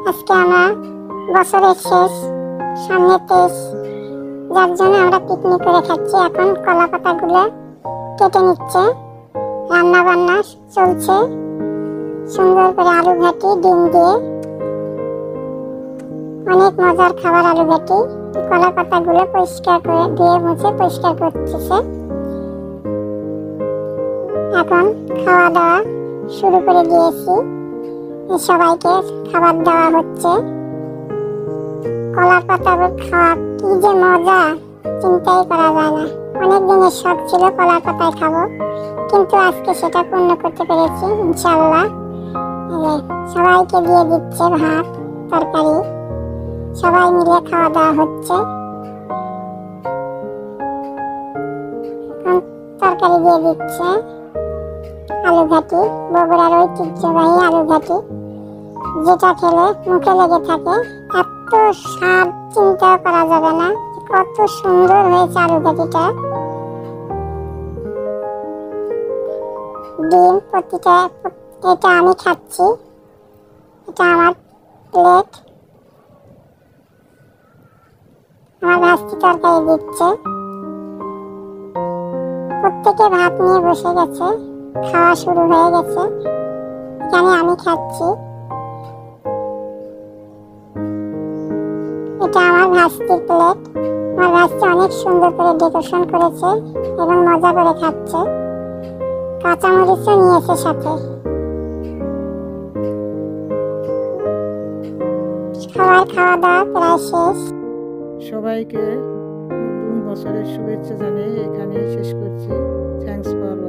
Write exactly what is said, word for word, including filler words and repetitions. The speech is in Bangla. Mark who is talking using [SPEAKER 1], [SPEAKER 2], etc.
[SPEAKER 1] আজকে আমরা বছরের শেষ, সামনে তেইশ, যার জন্য আমরা পিকনিক করে খাচ্ছি। এখন কলা পাতাগুলো কেটে নিচ্ছে, রান্না বান্না চলছে সুন্দর করে। আলু ঘাটি ডিম দিয়ে অনেক মজার খাবার আলু ঘাটি। কলা পাতাগুলো পরিষ্কার করে ধুয়ে মুছে পরিষ্কার করতেছে। এখন খাওয়া দাওয়া শুরু করে দিয়েছি, সবাইকে খাবার দেওয়া হচ্ছে। কলার পাতার খাওয়া কি যে মজা, চিন্তাই করা যায় না। অনেক দিনের শখ ছিল কলার পাতায় খাবো, কিন্তু আজকে সেটা পূর্ণ করতে পেরেছি ইনশাআল্লাহ। সবাইকে দিয়ে দিচ্ছে ভাত তরকারি, সবাই মিলে খাওয়া দাওয়া হচ্ছে। তরকারি দিয়ে দিচ্ছে আলু ঘাটি, বগুড়ার ঐতিহ্যবাহী আলু ঘাটি, যেটা খেলে মুখে লেগে থাকে। এত স্বাদ চিন্তা করা যাবে না, কত সুন্দর হয়েছে আলু ঘাটিটা। ডিম প্রতিটা, এটা আমি খাচ্ছি, এটা আমার প্লেট। আমার ভাস্তি তরকারি দিচ্ছে, প্রত্যেকে ভাত নিয়ে বসে গেছে, খাওয়া শুরু হয়ে গেছে। এখানে আমি খাচ্ছি, এটা আমার ভাস্তির প্লেট। আমার ভাস্তি অনেক সুন্দর করে ডেকোরেশন করেছে এবং মজা করে খাচ্ছে। কাঁচামরিচও নিয়েছে সাথে। সবার খাওয়া দাওয়া প্রায় শেষ।
[SPEAKER 2] সবাইকে নতুন বছরের শুভেচ্ছা জানিয়ে এখানেই শেষ করছি। Thanks for